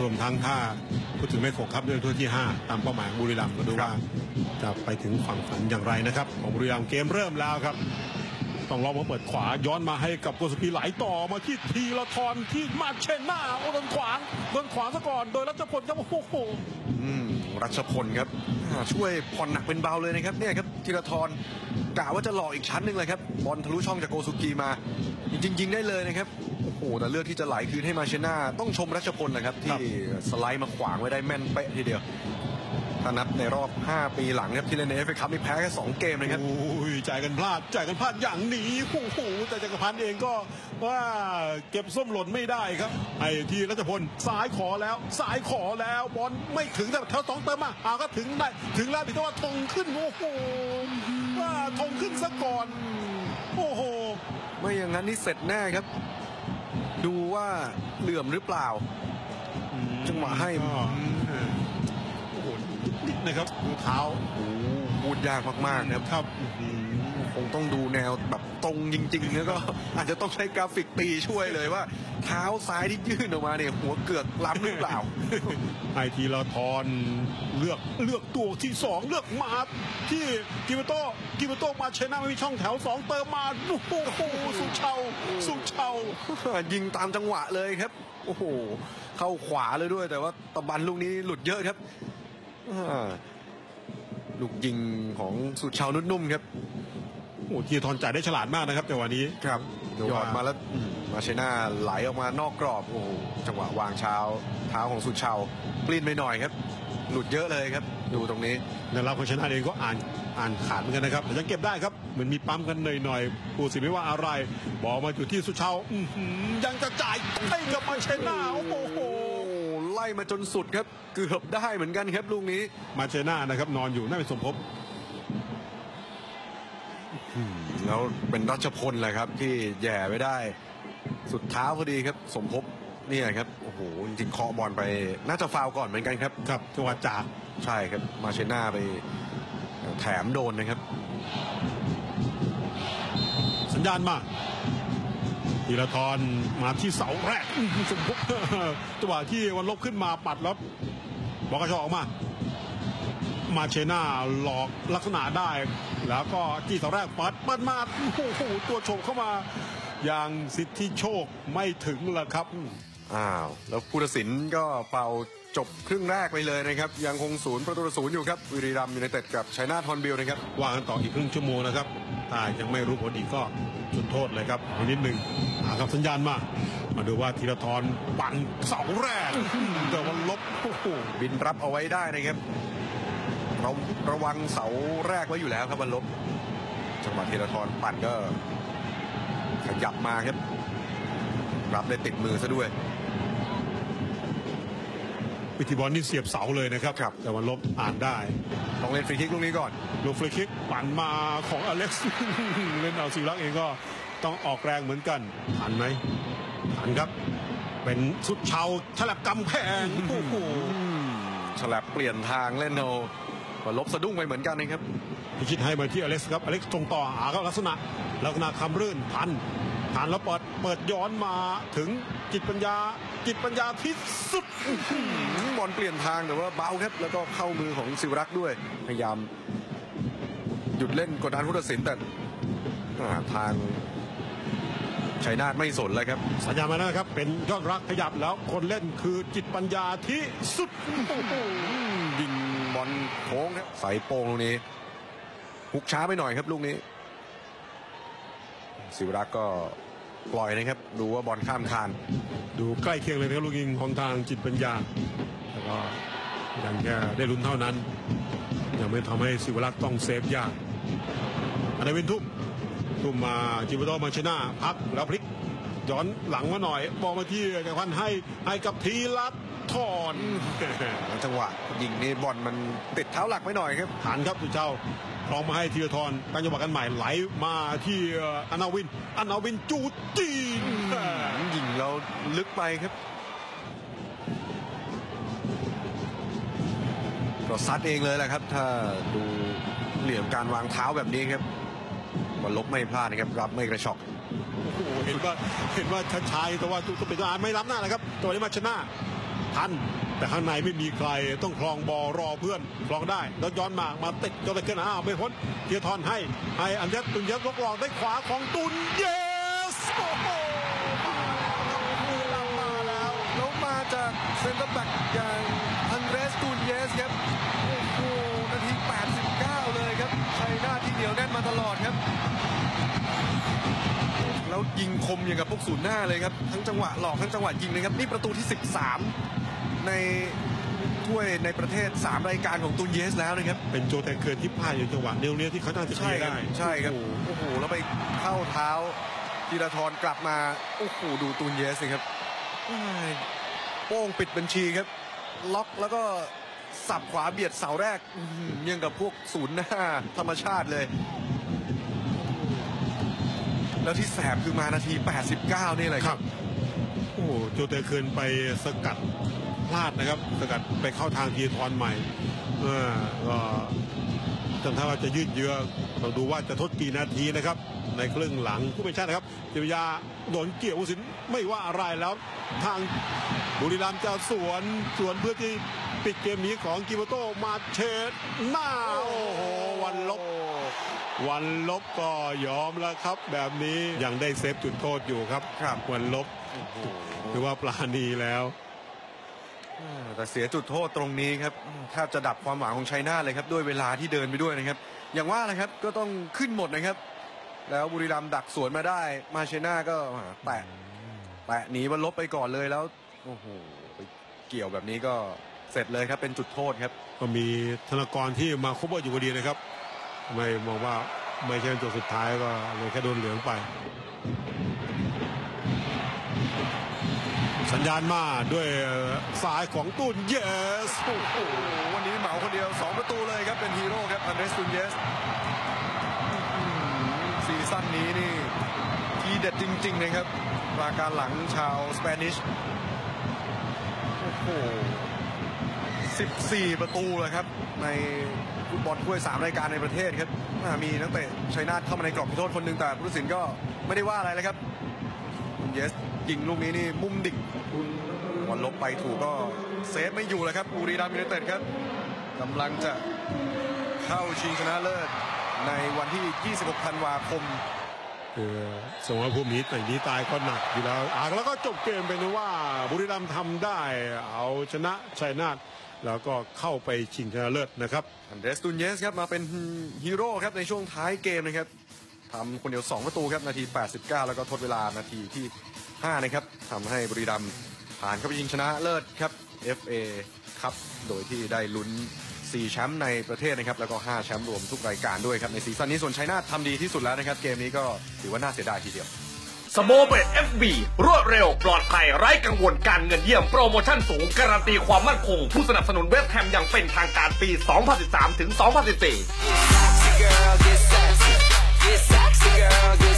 รวมทั้งถ้าพูดถึงเลข 6 ครับเรื่องถ้วยที่ 5 ตามเป้าหมายของบุรีรัมย์ก็ดูว่าจะไปถึงฝั่งฝันอย่างไรนะครับของบุรีรัมย์เกมเริ่มแล้วครับต้องลองมาเปิดขวาย้อนมาให้กับโกสุพีไหลต่อมาที่ธีรทรที่มาเชนหน้าโดนขวางซะก่อนโดยรัชพลครับโอ้โหรัชพลครับช่วยผ่อนหนักเป็นเบาเลยนะครับเนี่ยครับธีรทรกะว่าจะหลอกอีกชั้นหนึ่งเลยครับบอลทะลุช่องจากโกสุกีมาจริงยิงได้เลยนะครับโอ้โหแต่เลือกที่จะไหลคืนให้มาเชน่าต้องชมรัชพลนะครับที่สไลด์มาขวางไว้ได้แม่นเป๊ะทีเดียวถ้านับในรอบ5 ปีหลังครับที่เล่นในFA Cupนี่แพ้แค่2 เกมนะครับโอ้ยจ่ายกันพลาดอย่างนี้โอ้โหแต่จักรพันธ์เองก็ว่าเก็บส้มหล่นไม่ได้ครับไอ้ที่รัชพลซ้ายขอแล้วบอลไม่ถึงแต่แถว2เติมมาก็ถึงแล้วแต่ว่าธงขึ้นโอ้โหว่าธงขึ้นซะก่อนโอ้โหไม่อย่างนั้นนี่เสร็จแน่ครับดูว่าเหลื่อมหรือเปล่าจังหวะให้นิดนะครับดูเท้าพูดยากมากๆครับคงต้องดูแนวแบบตรงจริงๆแล้วก็อาจจะต้องใช้กราฟิกตีช่วยเลยว่าเท้าซ้ายที่ยื่นออกมาเนี่ยหัวเกือกล้ำหรือเปล่าไอทีละทอนเลือกตัวที่2เลือกมาที่กิโตมาเชน่าไม่มีช่องแถว2เติมมาโอ้โหสุเชายิงตามจังหวะเลยครับโอ้โหเข้าขวาเลยด้วยแต่ว่าตะบันลูกนี้หลุดเยอะครับลูกยิงของสุชาวนุ่มๆครับโอ้ทีทอนจ่ายได้ฉลาดมากนะครับจังหวะนี้ครับยอดมาแล้วมาเชน่าไหลออกมานอกกรอบโอ้จังหวะวางเท้าของสุชาวปลิ้นไปหน่อยครับหลุดเยอะเลยครับดูตรงนี้แล้วเราของชนะเองก็อ่านขาดเหมือนกันนะครับแต่ยังเก็บได้ครับเหมือนมีปั๊มกันหน่อยผู้สิไม่ว่าอะไรบอกมาอยู่ที่สุชาวยังจะจ่ายให้กับมาเชน่าโอ้โหไล่มาจนสุดครับเกือบได้เหมือนกันครับลูกนี้มาเชน่านะครับนอนอยู่น่าเป็นสมภพแล้วเป็นรัชพลเลยครับที่แย่ไม่ได้สุดเท้าพอดีครับสมภพเนี่ยครับโอ้โหจริงๆเคาะบอลไปน่าจะฟาวก่อนเหมือนกันครับจังหวะจากใช่ครับมาเชน่าไปแถมโดนนะครับสัญญาณมาธีรทรมาที่เสาแรกสมภพจังหวะที่วันลบขึ้นมาปัดแล้วบอกกระชอกออกมาเชน่าหลอกลักษณะได้แล้วก็ที่เสาแรกปัดมาโอ้โหตัวโฉบเข้ามาอย่างสิทธิโชคไม่ถึงละครับแล้วผู้ตัดสินก็เป่าจบครึ่งแรกไปเลยนะครับยังคง0-0อยู่ครับบุรีรัมย์ยูไนเต็ดกับชัยนาทฮอนบิลนะครับว่ากันต่ออีกครึ่งชั่วโมงนะครับถ้ายังไม่รู้ผลอีกก็จุดโทษเลยครับนิดหนึ่งครับสัญญาณมาดูว่าธีรทรปั่นเสาแรกแต่วันลบโอ้โหบินรับเอาไว้ได้นะครับเราระวังเสาแรกไว้อยู่แล้วครับวันลบจังหวะธีรทรปั่นก็ขยับมาครับรับได้ติดมือซะด้วยวิธีบอลนี่เสียบเสาเลยนะครับแต่วันลบอ่านได้ต้องเล่นฟรีคิกลูกนี้ก่อนลูกฟรีคิกปั่นมาของอเล็กซ์เล่นเอาศิวรักษ์เองก็ต้องออกแรงเหมือนกันทันไหมทันครับเป็นสุดเชาฉลับกำแพงโอ้โหฉลับเปลี่ยนทางเล่นโนวันลบสะดุ้งไปเหมือนกันนะครับพิชิตให้มาที่อเล็กซ์ครับอเล็กซ์ตรงต่อหาครับลักษณะคำรื่นทันแล้วเปิดย้อนมาถึงจิตปัญญาที่สุดบอลเปลี่ยนทางแต่ว่าเบาครับแล้วก็เข้ามือของศิวรักษ์ด้วยพยายามหยุดเล่นกดดันผู้ตัดสินแต่ทางชัยนาทไม่สนเลยครับสัญญามาแล้วครับเป็นยอดรักขยับแล้วคนเล่นคือจิตปัญญาที่สุดยิงบอลโค้งครับใส่โป่งลูกนี้หุกช้าไปหน่อยครับลูกนี้ศิวรักษ์ก็ปล่อยนะครับดูว่าบอลข้ามคานดูใกล้เคียงเลยนะครับลูกยิงของทางจิตปัญญาแล้วก็ยังแค่ได้ลุ้นเท่านั้นยังไม่ทำให้ศิวรักษ์ต้องเซฟยากอันนี้เป็นทุ่มมาจิโตมาชนะพักแล้วพลิกย้อนหลังมาหน่อยบอกมาที่จักรพันธ์ให้กับธีรทรจังหวะยิงนี่บอลมันติดเท้าหลักไปหน่อยครับหันครับสุเจ้าพร้อมมาให้ธีรทรตั้งจังหวะกันใหม่ไหลมาที่อนาวินจูจีนยิงแล้วลึกไปครับก็ซัดเองเลยแหละครับถ้าดูเหลี่ยมการวางเท้าแบบนี้ครับบอลลบไม่พลาดนะครับรับไม่กระชอกเห็นว่าช้าๆแต่ว่าตัวเป็นตัวไม่รับหน้านะครับตัวนี้มาชนะทันแต่ข้างในไม่มีใครต้องคลองบอลรอเพื่อนคลองได้แล้วย้อนมาติดจนตะเกียบไม่พ้นเทียทอนให้อันเดสตุนเยสลกหลอกได้ขวาของตุนเยสโอ้โหแล้วมาจากเซนเตอร์แบ็กอย่างอันเดรสตูนเยสครับโอ้โหนาที89เลยครับชัยนาทที่เหนียวแน่นมาตลอดครับแล้วยิงคมอย่างกับพวกศูนย์หน้าเลยครับทั้งจังหวะหลอกทั้งจังหวะยิงนะครับนี่ประตูที่13ในถ้วยในประเทศ3รายการของตูนเยสแล้วนะครับเป็นโจแตงเกินที่พลาดอยู่จังหวะเนี้ยที่เขาน่าจะใช้ได้ใช่ครับโอ้โหแล้วไปเข้าเท้าธีรทรกลับมาโอ้โหดูตูนเยสสิครับโป้งปิดบัญชีครับล็อกแล้วก็สับขวาเบียดเสาแรกยังกับพวกศูนย์หน้าธรรมชาติเลยแล้วที่แสบคือมานาที89นี่เลยครับโอ้โจเตเคินไปสกัดพลาดนะครับสกัดไปเข้าทางทีทอนใหม่ก็จนถ้าเราจะยืดเยื้อต้องดูว่าจะทดกี่นาทีนะครับในครึ่งหลังผู้เป็นชาตินะครับจิรยาโดนเกี่ยวสินไม่ว่าอะไรแล้วทางบุรีรัมย์จะสวนเพื่อที่ปิดเกมนี้ของกิโมโตมาเชดหน้าโอ้โหวันลบก็ยอมแล้วครับแบบนี้ยังได้เซฟจุดโทษอยู่ครับวันลบถือว่าปราณีแล้วแต่เสียจุดโทษตรงนี้ครับแทบจะดับความหวังของชัยนาทเลยครับด้วยเวลาที่เดินไปด้วยนะครับอย่างว่าเลยครับก็ต้องขึ้นหมดนะครับแล้วบุรีรัมย์ดักสวนมาได้มาเชน่าก็แตะหนีวันลบไปก่อนเลยแล้วโอ้โหไปเกี่ยวแบบนี้ก็เสร็จเลยครับเป็นจุดโทษครับก็มีธนกรที่มาคบว่าอยู่พอดีนะครับไม่มองว่าไม่ใช่ตัวสุดท้ายก็เลยแค่โดนเหลืองไปสัญญาณมาด้วยสายของตุนเยสโอ้โหวันนี้เหมาคนเดียว2ประตูเลยครับเป็นฮีโร่ครับอันเดรสตุนเยสซีซั่นนี้นี่ทีเด็ดจริงๆนะครับปราการหลังชาวสเปนิชโอ้โห14ประตูเลยครับในฟุตบอลถ้วย3รายการในประเทศครับมีนักเตะชัยนาทเข้ามาในกรอบโทษคนหนึ่งแต่ผู้ตัดสินก็ไม่ได้ว่าอะไรเลยครับเยสยิงลูกนี้นี่มุมดิ่งวันลบไปถูกก็เซฟไม่อยู่เลยครับบุรีรัมย์ยูไนเต็ดครับกำลังจะเข้าชิงชนะเลิศในวันที่26ธันวาคมสมรภูมินี้แต่นี้ตายก็หนักอยู่แล้วแล้วก็จบเกมเป็นว่าบุรีรัมย์ทำได้เอาชนะชัยนาทแล้วก็เข้าไปชิงชนะเลิศนะครับอันเดรสตูนเยสครับมาเป็นฮีโร่ครับในช่วงท้ายเกมนะครับทำคนเดียว2ประตูครับนาที89แล้วก็ทดเวลานาทีที่5นะครับทำให้บุรีรัมย์ผ่านเข้าไปชิงชนะเลิศครับ FA ครับโดยที่ได้ลุ้น4แชมป์ในประเทศนะครับแล้วก็5แชมป์รวมทุกรายการด้วยครับในซีซั่นนี้ส่วนชัยนาททำดีที่สุดแล้วนะครับเกมนี้ก็ถือว่าน่าเสียดายทีเดียวสโมเบต FB รวดเร็วปลอดภัยไร้กังวลการเงินเยี่ยมโปรโมชั่นสูงการันตีความมั่นคงผู้สนับสนุนเวสต์แฮมอย่างเป็นทางการปี 2013 ถึง 2014